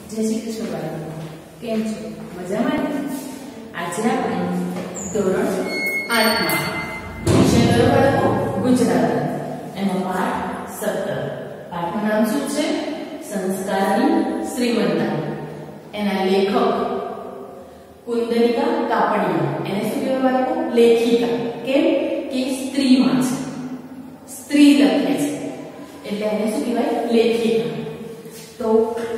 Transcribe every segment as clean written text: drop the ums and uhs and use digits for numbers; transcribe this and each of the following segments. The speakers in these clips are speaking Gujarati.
જય શ્રી કૃષ્ણ બાળકો, કેમ છો? મજામાં ને? આજે આપણે ધોરણ 8 માં વિષય કયો બાળકો? ગુજરાતી. એનો પાઠ 17. પાઠનું નામ શું છે? સંસ્કારની શ્રીમંતા. એના લેખક કુંદનિકા કાપડિયા. એને શું કહેવાય બાળકો? લેખિકા. કેમ કે સ્ત્રીમાં છે, સ્ત્રી લખે છે એટલે એને શું કહેવાય? લેખિકા. તો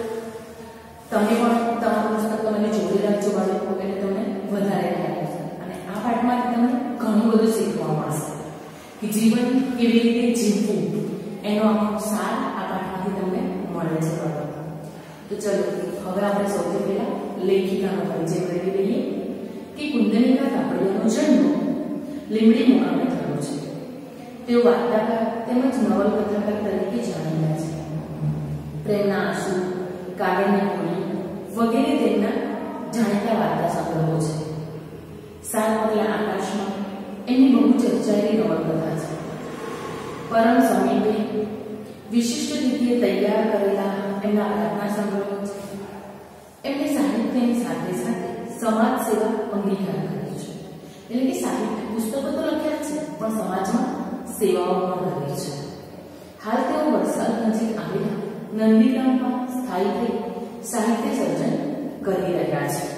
તમે પણ તમારું પુસ્તક તમે જોડે રાખજો બાળકો, એટલે તમને વધારે ખ્યાલ આવશે. અને આ પાઠમાંથી તમને ઘણું બધું શીખવા મળશે કે જીવન કેવી રીતે જીવવું, એનો આખો સાર આ પાઠમાંથી તમને મળે છે બાળકો. તો ચલો હવે આપણે સૌથી પહેલા લેખિકાનો પરિચય કરી લઈએ કે કુંદનિકા કાપડિયાનો જન્મ લીંબડી મુકામે થયો છે. તેઓ વાર્તાકાર તેમજ નવલકથાકાર તરીકે જાણીતા છે. પ્રેમના આંસુ, કાગળની હોડી વગેરે તેમના જાણીતા વાર્તા સંગ્રહો છે. સાત પગલા આકાશમાં એમની બહુ ચર્ચાયેલી નવલકથા છે. પરમ સમીપે વિશિષ્ટ રીતે તૈયાર કરેલા એમના પ્રાર્થના સંગ્રહો છે. એમને સાહિત્યની સાથે સાથે સમાજ સેવા અંગીકાર કરી છે. એટલે કે સાહિત્ય પુસ્તકો તો લખ્યા છે પણ સમાજમાં સેવાઓ પણ કરી છે. હાલ તેઓ વલસાડ નજીક આવેલા નંદીગ્રામમાં સ્થાયી થઈ સાહિત્ય સર્જન કરી રહ્યા છે.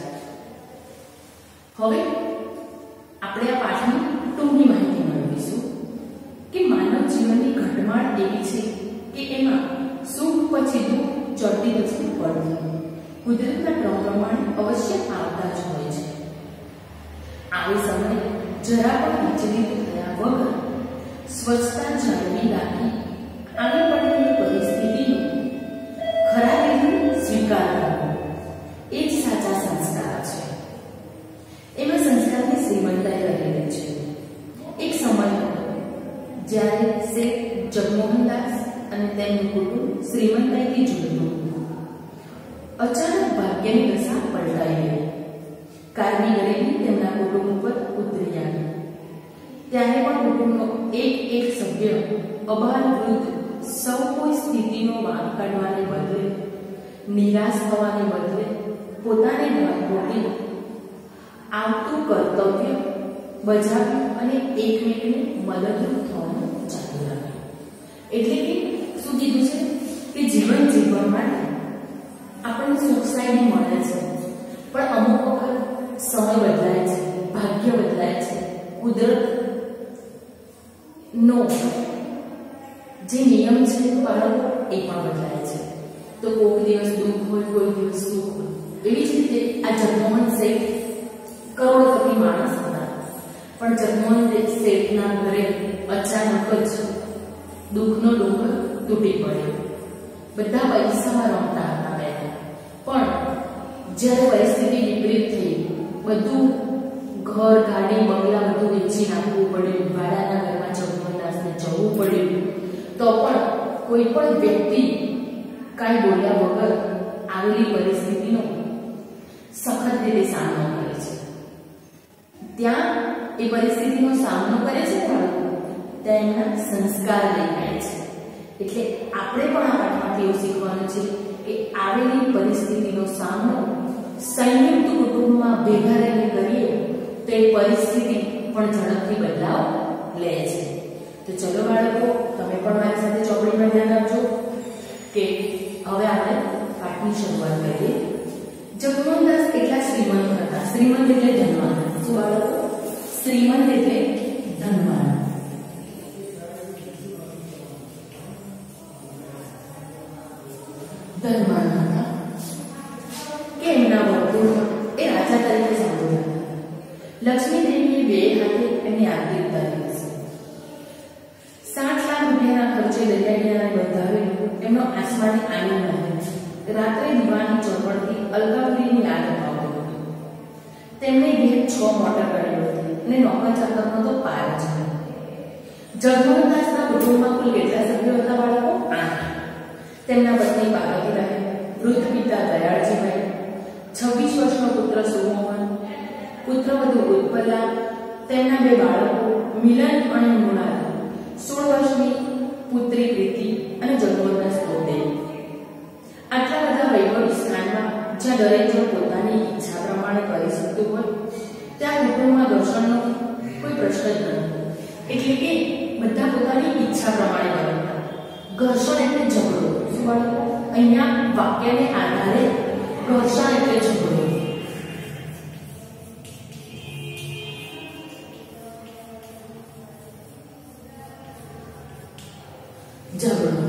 હવે આપણે આ પાઠની ટૂંકી માહિતી મેળવીશું કે માનવ જીવનની ઘટમાળ એવી છે કે એમાં સુખ પછી દુઃખ, ચડતી પછી પડતી કુદરતના ક્રમ પ્રમાણે અવશ્ય આવતા જ હોય છે. આવી સમયે જરા પણ વિચલિત થયા વગર સ્વચ્છતા જાળવી રાખી આગળ પડેલી પરિસ્થિતિનો ખરા રીતે સ્વીકાર કરવો એ જ સાચા સંસ્કાર છે. એમાં સંસ્કારની શ્રીમંતાઈ રહેલી છે. એક સમય જ્યારે શેઠ જગમોહનદાસ અને તેમનું કુટુંબ શ્રીમંતાઈથી ઝૂલતું હતું. અચાનક ભાગ્યની દશા પલટાઈ ગઈ. કારની ગરીબી તેમના કુટુંબ ઉપર ઉતરી આવી. ત્યારે પણ કુટુંબનો એક સભ્ય અબાલ વૃદ્ધ સૌ કોઈ સ્થિતિનો વાંક કાઢવાને બદલે, નિરાશ થવાને બદલે પોતાને પોતે આવતું કર્તવ્ય બજાવ્યું અને એકમેકને મદદરૂપ થવાનું ચાલુ રાખ્યું. એટલે કે શું કીધું છે કે જીવન જીવવા માટે આપણને સુખ શાંતિ મળે છે પણ અમુક વખત સમય બદલાય છે, ભાગ્ય બદલાય છે, કુદરત નો જે નિયમ છે બાળકો એ પણ બદલાય છે. તો કોઈ દિવસ દુઃખ હોય, કોઈ દિવસ સુખ હોય. એવી જ રીતે આ જગમોહન શેઠ કરોડપતિ માણસ હતા પણ જગમોહન શેઠના ઘરે અચાનક જ દુઃખનો ડુંગર તૂટી પડ્યો. બધા પૈસામાં રમતા હતા પહેલા, પણ જ્યારે પરિસ્થિતિ વિપરીત થઈ, બધું ઘર, ગાડી, બંગલા બધું વેચી નાખવું પડ્યું, ભાડાના ઘરમાં જગમોહનદાસને જવું પડ્યું, તો પણ કોઈ પણ વ્યક્તિ કાંઈ બોલ્યા વગર આવેલી પરિસ્થિતિનો સખત રીતે સામનો કરે છે. ત્યાં એ પરિસ્થિતિનો સામનો કરે છે બાળકો, ત્યાં એમના સંસ્કાર દેખાય છે. એટલે આપણે પણ આ પાઠમાંથી એવું શીખવાનું છે કે આવેલી પરિસ્થિતિનો સામનો સંયુક્ત કુટુંબમાં ભેગા રહીને કરીએ તો એ પરિસ્થિતિ પણ ઝડપથી બદલાવ લે છે. તો ચલો બાળકો, તમે પણ મારી સાથે ચોપડીમાં ધ્યાન આપજો કે હવે આપણે પાઠની શરૂઆત કરીએ. જગમોહનદાસ કેટલા શ્રીમંત હતા? શ્રીમંત એટલે ધનવાન. શું બાળકો? શ્રીમંત એટલે ધનવાન. ધનવાન હતા કે એમના વર્તુળમાં એ રાજા તરીકે સાંભળ્યા હતા. લક્ષ્મી દેવીએ બે હાથે એમની આરતી ઉતારી હશે. 60 લાખ રૂપિયાના ખર્ચે દરિયાકિનારે બંધાવેલો એમનો આસમાની આનંદ મહેલ રાત્રે દીવાની ચોપડથી અલકાપુરીની યાદ અપાવતો હતો. તેમણે ઘેર 6 મોટર ગાડીઓ હતી અને નોકર ચાકરનો તો પાર જ હતો. જગમોહનદાસના કુટુંબમાં કુલ કેટલા સભ્યો હતા બાળકો? 8. તેમના પત્ની પાર્વતીબાઈ, વૃદ્ધ પિતા દયાળજીભાઈ, 26 વર્ષનો પુત્ર સુમોહન, પુત્રવધુ ઉત્પલા, તેમના 2 બાળકો મિલન અને મૃણાલ, 16 વર્ષની પુત્રી પ્રીતિ અને જગમોહનદાસ પોતે. આટલા બધા વૈભવી સ્થાનમાં જ્યાં દરેક જણ પોતાની ઈચ્છા પ્રમાણે કરી શકતું હોય ત્યાં કુટુંબમાં ઘર્ષણનો કોઈ પ્રશ્ન જ નથી. એટલે કે બધા પોતાની ઈચ્છા પ્રમાણે કરતા. ઘર્ષણ એટલે ઝઘડો. શું બાળકો? અહીંયા વાક્યને આધારે ઘર્ષણ એટલે ઝઘડો. ઝઘડો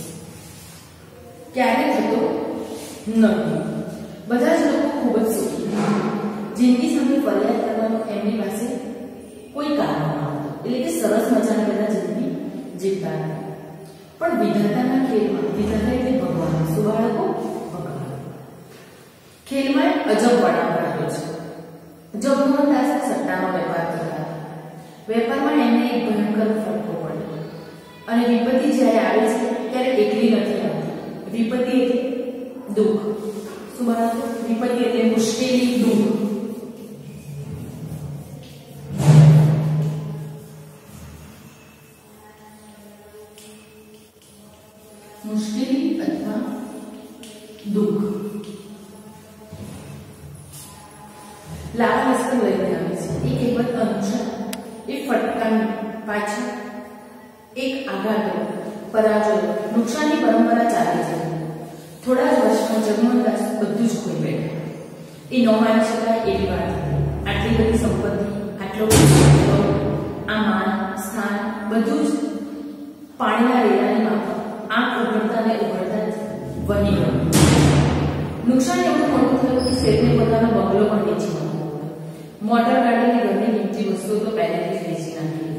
ક્યારે થતો નથી. બધા જ લોકો ખૂબ જ સુખી. જિંદગી સામે ફરિયાદ કરવાનું એમની પાસે કોઈ કારણ ન હતું. એટલે કે સરસ મજાની બધા જિંદગી જીવતા હતા. પણ વિધાતાના ખેલમાં, વિધાતા એટલે ભગવાન. શું બાળકો? ભગવાન. ખેલમાં અજબ વળાંક આવ્યો છે. જગમોહનદાસ સટ્ટાનો વેપાર કરતા હતા. વેપારમાં એમને એક ભયંકર ફટકો પડ્યો અને વિપત્તિ જ્યારે આવે છે ત્યારે એકલી નથી આવતી. વિપત્તિ એટલે દુઃખ. શું બાળકો? વિપત્તિ એટલે મુશ્કેલી, દુઃખ. મુશ્કેલી અથવા દુઃખ. લાવા લશ્કર લઈને આવે છે. એ કહેવત અનુસાર એ ફટકાની પાછળ એક આઘાતો, પરાજય, નુકસાનની પરંપરા ચાલે છે. થોડા જ વર્ષમાં જગમોહનદાસ બધું જ ખોઈ બેઠા. એ ન માની શકાય એવી વાત. આટલી બધી સંપત્તિ, આટલો આ માન, સ્થાન બધું જ પાણીના રેલાની માફક આંખ ઉઘડતા ને ઉઘડતા જ વહી ગયું. નુકસાન એવું મોટું થયું કે શેઠને પોતાનો બંગલો પણ વેચી નાખ્યો. મોટર ગાડીની ઘરની કિંમતી વસ્તુઓ તો પહેલેથી જ વેચી નાખી.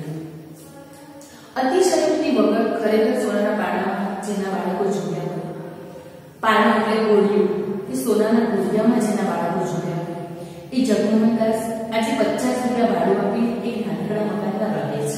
અતિશયોક્તિ વગર ખરેખર સોનાના પારણામાં જેના બાળકો જોડ્યા હોય, પારણા એટલે ગોળીઓ કે સોનાના ગોળિયામાં જેના બાળકો જોડ્યા હોય, એ જગમોહનદાસ આજે 50 રૂપિયા ભાડું આપી એક નાનકડા મકાનમાં રહે છે.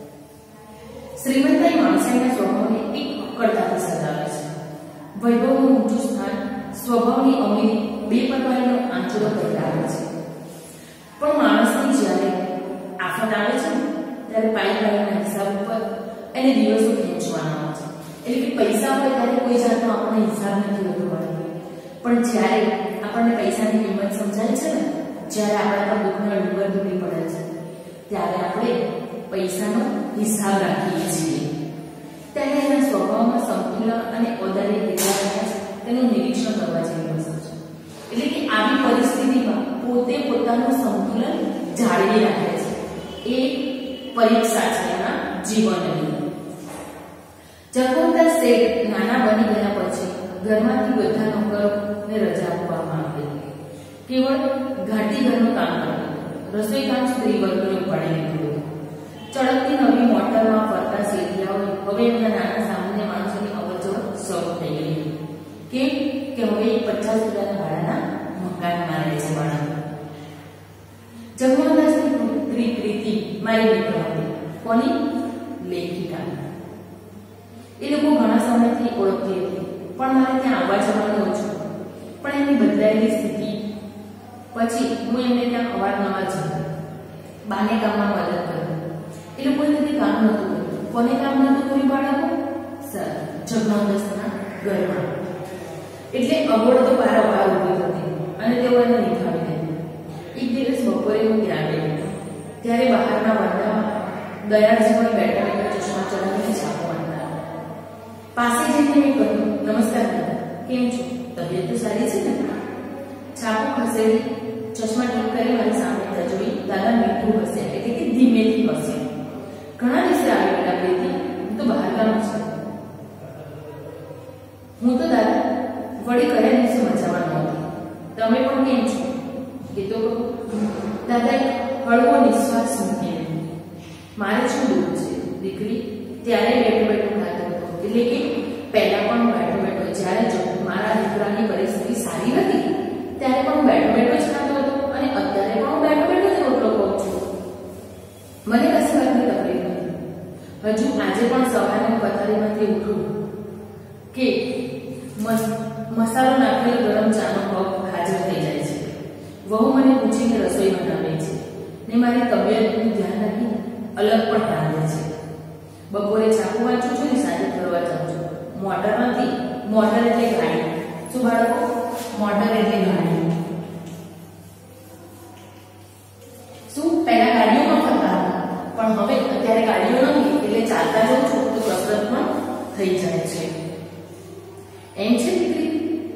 શ્રીમંતાઈ માણસાઈના સ્વભાવને એક અક્કડતાથી સતાવે છે. વૈભવનું ઊંચું સ્થાન, સ્વભાવની અમીરી બે પ્રકારનો આંચળો પહેરાવે છે. પણ માણસની જ્યારે આફત આવે છે ત્યારે પાઇપલાઇનના હિસાબ ઉપર એને દિવસો ખેંચવાના હોય છે. એટલે કે પૈસા હોય ત્યારે કોઈ જાતનો આપણને હિસાબ નથી હોતો મળતો. પણ જ્યારે આપણને પૈસાની કિંમત સમજાય છે ને, જ્યારે આપણા પર દુઃખના ડુંગર તૂટી પડે છે, ત્યારે આપણે પૈસાનો હિસાબ રાખીએ છીએ. ત્યારે એના સ્વભાવમાં સંતુલન અને ઓદારી કેટલા રહ્યા છે તેનું નિરીક્ષણ કરવા જેવી વસ્તુ છે. એટલે કે આવી પરિસ્થિતિમાં પોતે પોતાનું સંતુલન જાળવી રાખે છે. એ પરીક્ષા છે એના જીવનની. જગમોહનદાસ શેઠ નાના બની ગયા પછી ઘરમાંથી બધા નોકરોને રજા આપવામાં આવી. કેવળ ઘાટી ઘરનું કામ કરતું. રસોઈ કામ સ્ત્રી વર્ગને ઉપાડી લીધું. ચળકતી નવી મોટરમાં ફરતા શેઠિયાઓ હવે એમના નાના સામાન્ય માણસોની અવરજવર શરૂ થઈ ગઈ. કેમ કે હવે 50 રૂપિયાના ભાડાના મકાનમાં રહે છે બાળકો. જગમોહનદાસની પુત્રી પ્રીતિ મારી મિત્ર હતી. કોની? લેખિકા. એ લોકો ઘણા સમયથી ઓળખતી હતી, પણ મારે ત્યાં આવવા જવાનું ઓછું. પણ એની બદલાયેલી સ્થિતિ પછી હું એમને ત્યાં અવારનવાર જતી. બાને કામમાં મદદ કરી. એ લોકોએ નથી કામ નહોતું કર્યું. કોને કામ નહોતું કર્યું બાળકો? સર, જગમોહનદાસના ઘરમાં. એટલે અગવડ તો પારાવાર ઊભી હતી અને તેઓ એને નિભાવી દીધી. એક દિવસ બપોરે હું ત્યાં ગઈ ત્યારે બહારના વરંડામાં દયાળજીભાઈ બેઠા બેઠા ચશ્મા ચડાવીને છાપો વાંચતા. પાસે જઈને મેં કહ્યું, નમસ્કાર દાદા, કેમ છો? તબિયત તો સારી છે ને? છાપો ખસેડી ચશ્મા ઠીક કરી મારી સામે જોઈ દાદા મીઠું હસ્યા, એટલે કે ધીમેથી હસ્યા. ઘણા દિવસે આવી બેટા પ્રીતિ, હું તો બહાર ગામ છું. હું તો દાદા વળી કયા દિવસે મજામાં નહોતી. તમે પણ કેમ છો? એ તો દાદાએ હળવો નિશ્વાસ મૂકીને, મારે શું દુઃખ છે દીકરી? ત્યારે બેઠો બેઠો ખાતો હતો. એટલે કે પહેલા પણ બેઠો બેઠો, જ્યારે મારા દીકરાની પરિસ્થિતિ સારી હતી ત્યારે પણ બેઠો બેઠો જ ખાતો હતો અને અત્યારે પણ હું બેઠો બેઠો જ રોટલો ખાઉં છું. મને કશી વાતની તકલીફ નથી. હજુ આજે પણ સવારે પથારીમાંથી ઉઠું કે મસાલો નાખેલો ગરમ ચાનો કપ હાજર થઈ જાય છે. વહુ મને પૂછીને રસોઈ બનાવે છે ને મારી તબિયતનું ધ્યાન રાખી અલગ પણ રાંધે છે. બપોરે છાપું વાંચું છું ને સાંજે ફરવા જાઉં છું. મોટર નથી, મોટર એટલે ગાડી. શું બાળકો? મોટર એટલે ગાડી. થઈ જાય છે. એમ છે દીકરી,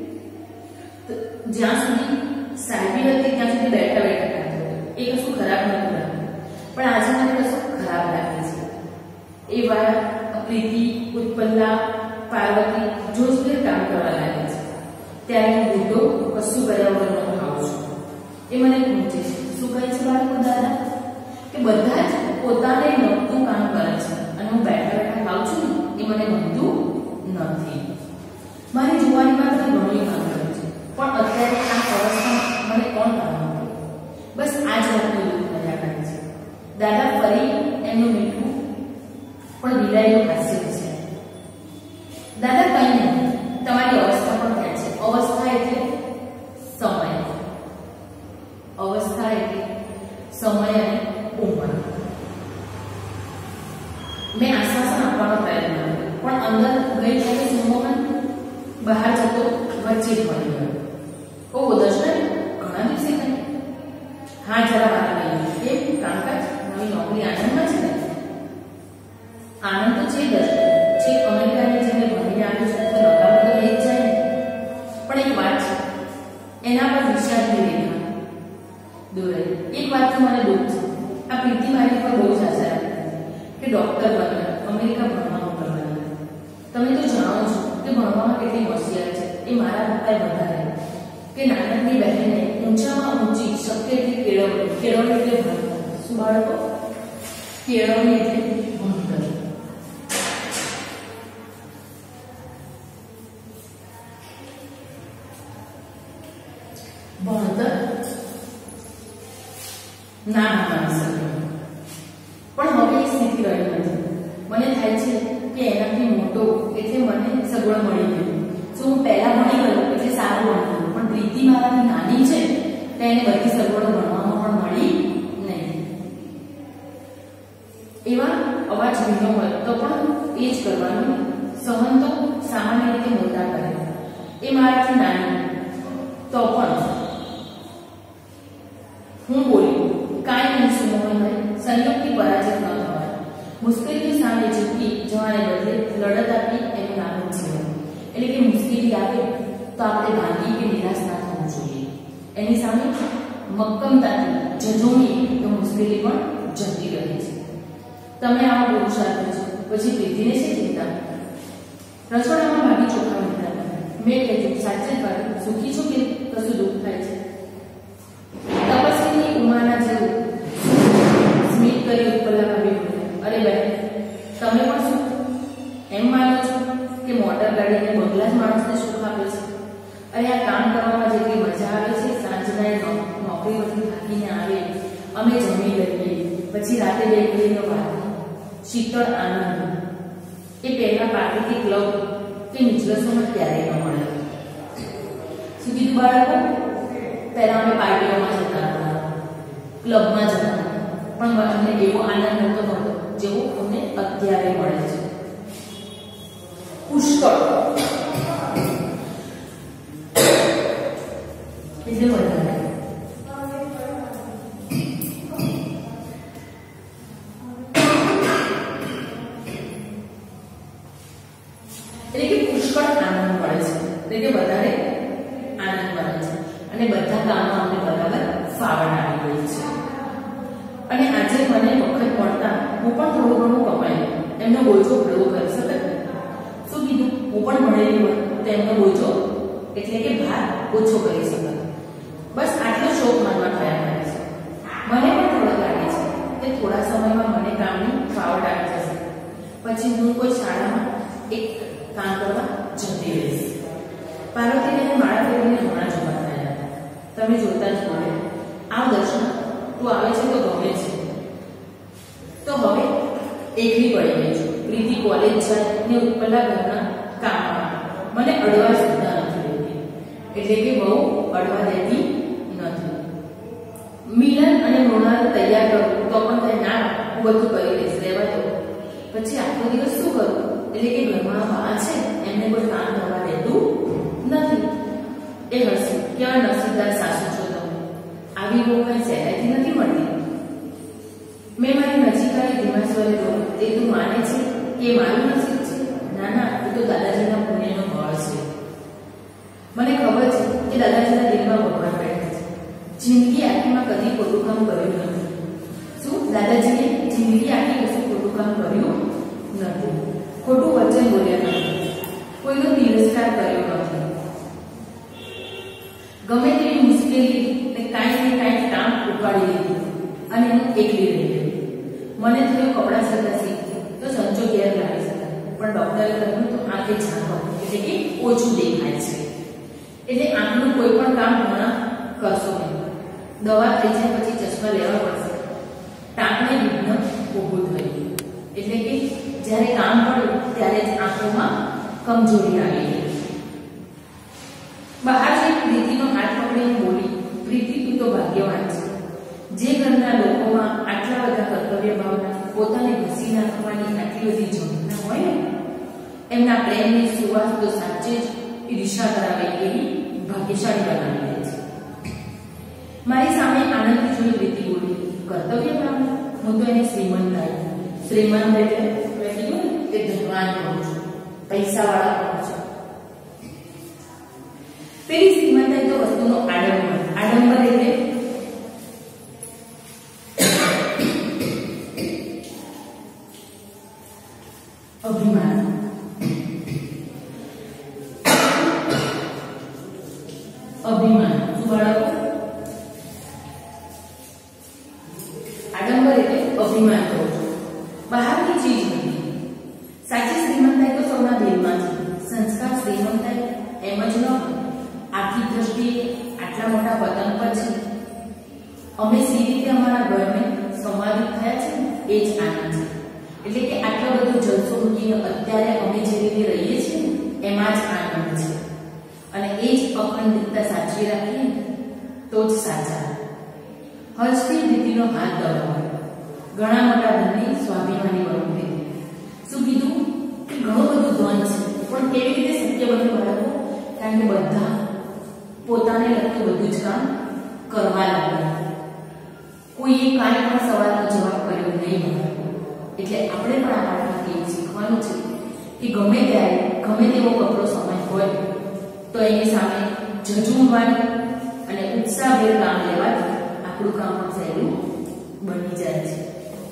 જ્યાં સુધી સાહેબી હતી ત્યાં સુધી બેઠા બેઠા કામ કર્યું. એ કશું ખરાબ નથી લાગતું, પણ આજે મને કશું ખરાબ લાગે છે. એ વાળા પ્રીતિ, ઉત્પલ્લા, પાર્વતી જોજે કામ કરવા લાગે છે. ત્યારે હું બુઢો કશું કર્યા વગર ખાઉં છું. એ મને પૂછે છે, શું કહે છે બાળકો દાદા? કે બધા જ પોતાને લગતું કામ કરે છે અને હું બેઠા બેઠા ખાઉં છું ને, એ મને ગમતું નથી. મારી જુવાનીમાં તો ઘણું કામ કર્યું છે, પણ અત્યારે આ અવસ્થામાં મને કોણ કામ આપે? બસ આ જ વાતનું દુઃખ કર્યા કરે છે. દાદા ફરી એમનું મીઠું પણ વિદાયનું હાસ્ય છે. દાદા કઈ નહીં, તમારી અવસ્થા પણ ક્યાં છે? અવસ્થા એટલે સમય, અવસ્થા એટલે સમય અને ઉંમર. મેં આશ્વાસન આપવાનો પ્રયત્ન કર્યો, પણ અંદર ગઈ ત્યારે સુમોહન બહાર જતો વચ્ચે જ મળી ગયો. ઓ દર્શન, ઘણા દિવસે થઈ? હા, જરા વાત કરી. કેમ કામકાજ, નવી નોકરી આનંદમાં છે ને? આનંદ તો છે દર્શન, છે. અમેરિકાની જેને ભણીને આવ્યું છે તો નકામ તો રહી જ જાય ને. પણ એક વાત છે, એના પર વિષાદની રેખા દોરાઈ. એક વાતથી મને દુઃખ છે. આ પ્રીતિ મારી પર બહુ જ આશા રાખે કે ડોક્ટર બનવા અમેરિકા ભણવા મોકલવાની. તમે તો જાણો છો કે ભણવામાં કેટલી હોશિયાર છે. એ મારા કરતા વધારે. કે નાનકની બહેનને ઊંચામાં ઊંચી શક્ય એટલી કેળવણી. કેળવણી એટલે ભણતર. શું બાળકો? કેળવણી એટલે ભણતર. ભણતર ના માની શકે, પણ હવે એ સ્થિતિ રહી નથી. મને થાય છે કે એનાથી મોટો એટલે મને સગવડ મળી ગઈ. શું હું પહેલા ભણી ગયો એટલે સારું ભણ્યું, પણ પ્રીતિ મારાથી નાની છે તો એને બધી સગવડો ભણવામાં પણ મળી નહીં. એવા અવાજ ભીનો હોય તો પણ એ જ કરવાનું. સહન તો સામાન્ય રીતે મોટા કરે. એ મારાથી નાની તો પણ હું બોલી, કાંઈ નહીં સુમોહનભાઈ, સંયોગથી પરાજિત ન થવાય. મુશ્કેલીની સામે ઝૂકી જવાને બદલે લડત આપી એનું નામ જીવન. એટલે કે મુશ્કેલી આવે તો આપણે ભાગી કે નિરાશ ના થવું જોઈએ. એની સામે મક્કમતાથી ઝઝૂમીએ તો મુશ્કેલી પણ જતી રહે છે. તમે આવા પુરુષાર્થ છો, પછી પ્રીતિને છે ચિંતા? રસોડામાં ભાભી ચોખા મૂકતા મેં કહેતું, સાચે જ ભાભી, સુખી છો કે કશું દુઃખ થાય છે? તપસ્વીની ઉમાના જેવું સ્મિત કરી ઉત્પલ્લા ભાભી બોલ્યા, અરે બહેન, તમે પણ શું એમ માનો છો કે મોટર ગાડીને બંગલા જ માણસને સુખ આપે છે? અરે આ કામ કરવામાં જેટલી મજા આવે છે, સાંજના નોકરીમાંથી થાકીને આવે, અમે જમી લઈએ, પછી રાતે બેકરીનો વાત, શીતળ આનંદ, એ પહેલા પાર્ટી ક્લબ કે નિજલસોમાં ક્યારેય ન મળે. શું કીધું બાળકો? પહેલા અમે પાર્ટીઓમાં જતા હતા, ક્લબમાં જતા હતા, પણ અમને એવો આનંદ નહોતો મળતો જેવો અમને અત્યારે મળે છે. પુષ્કળ એટલે વધારે. એટલે કે પુષ્કળ આનંદ મળે છે, એટલે કે વધારે આનંદ મળે છે અને બધા કામો અમને બરાબર ફાવડ આવી ગઈ છે. અને આજે મને વખત મળતા હું પણ થોડું ઘણું કમાયું, એમનો બોજો હળવો કરી શકે. શું કીધું? હું પણ ભણેલી હોય તો એમનો બોજો એટલે કે ભાર ઓછો કરી શકે. બસ આટલો શોખ માનવા થયા કરે છે. મને પણ થોડો લાગે છે કે થોડા સમયમાં મને કામની ફાવડ આવી જશે, પછી હું કોઈ શાળામાં એક કામ કરવા જતી રહીશ. પાર્વતીને માળા ફેરવીને હમણાં જોવા થયા હતા. તમે જોતા જ મળે. આ દર્શન તું આવે છે તો ગમે છે, તો હવે એકલી પડી ગઈ છું. પ્રીતિ કોલેજ જાય ને ઉત્પલ્લા ઘરના કામમાં મને અડવા સુદ્ધા નથી દેતી, એટલે કે બહુ અડવા દેતી નથી. મિલન અને મૃણાલ તૈયાર કરું તો પણ તે ના, હું બધું કરી લઈશ, રહેવા દો. પછી આખો દિવસ શું કરું? એટલે કે ઘરમાં બા છે એમને કોઈ કામ કરવા દેતું નથી. એ હસી, ક્યાં નસીબદાર સાસુ છો તમે, આવી બહુ કઈ સહેલાઈથી નથી મળતી. મેં મારી નજીક આવી ધીમા સ્વરે બોલ્યો, તે તું માને છે કે મારું નસીબ છે? ના ના, ખોટું વચન બોલ્યા નથી, કોઈનો તિરસ્કાર કર્યો નથી, ગમે તેવી મુશ્કેલી ને કાંઈ ને કાંઈ કામ ઉપાડી લીધું અને હું એકલી રહી ગઈ. મને થયું કપડાં સરતા શીખી તો સંચો ઘેર લાવી શકાય, પણ ડોક્ટરે કહ્યું તો આંખે ઝાંખો એટલે કે ઓછું દેખાય છે, એટલે આંખનું કોઈ પણ કામ હમણાં કરશો નહીં. દવા થઈ જાય પછી ચશ્મા લેવા પડશે. ટાંકને વિઘ્ન ઊભું થયું, એટલે કે જ્યારે કામ પડ્યું ત્યારે જ આંખોમાં કમજોરી આવી ગઈ. બહાર જઈ પ્રીતિનો હાથ પકડીને બોલી, પ્રીતિ તું તો ભાગ્યવાન છે. જે ઘરના લોકોમાં આટલા બધા કર્તવ્ય ભાવના પોતાને ઘસી નાખવાની આટલી બધી ઝંખના હોય ને, એમના પ્રેમની સુવાસ તો સાચે જ ઈર્ષા કરાવે એવી ભાગ્યશાળી બનાવી દે છે. મારી સામે આનંદથી જોઈ પ્રીતિ બોલી, કર્તવ્ય ભાવના? હું તો એને શ્રીમંતાઈ, શ્રીમંત એટલે મેં કીધું ને કે ધનવાન કહું છું, પૈસાવાળા કહું છું. પેલી શ્રીમંતાઈ તો વસ્તુનો આડંબર, આડંબર એટલે અભિમાન. અભિમાન શું બાળકો? આડંબર એટલે અભિમાન કહું છું, બહારની ચીજ નથી. સાચી શ્રીમંતાઈ તો સૌના દિલમાં છે. સંસ્કાર શ્રીમંતાઈ એમ જ ન હોય. આર્થિક દ્રષ્ટિએ આટલા મોટા પતન પછી અમે સી રીતે અમારા ઘરને સંવાદિત થયા છે ને એ જ આનંદ છે. એટલે કે આટલો બધો જલસો મૂકીને અત્યારે અમે જે રીતે રહીએ છીએ ને એમાં જ આનંદ છે. અને એ જ અખંડિતતા સાચવી રાખીએ તો જ સાચા. હર્ષથી પ્રીતિનો હાથ દબાવ્યો. ઘણા મોટા ધનની સ્વાભિમાની બનવું લીધી. શું કીધું કે ઘણું બધું ધન છે, પણ કેવી રીતે શક્ય બન્યું બાળકો? કારણ કે બધા પોતાને લગતું બધું જ કામ કરવા લાગ્યા. કોઈએ કાંઈ પણ સવાલનો જવાબ કર્યો નહીં. એટલે આપણે પણ આ પાઠમાંથી શીખવાનું છે કે ગમે ત્યારે ગમે તેવો કપરો સમય હોય તો એની સામે ઝઝૂમવાની અને ઉત્સાહભેર કામ લેવાથી આપણું કામ પણ સહેલું બની જાય છે.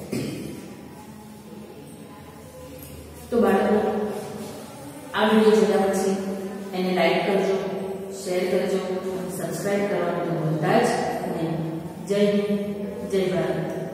તો બાળકો, આ વિડીયો જોયા પછી એને લાઈક કરજો, શેર કરજો, સબસ્ક્રાઇબ કરવાનું તો ભૂલતા જ નહીં. જય હિન્દ, જય ભારત.